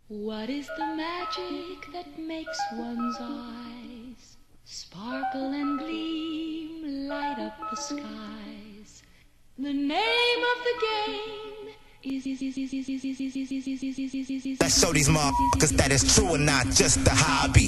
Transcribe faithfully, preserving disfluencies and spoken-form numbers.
What is the magic that makes one's eyes sparkle and gleam, light up the skies? The name of the game is... Let's show these motherfuckers that it's true and not just a hobby.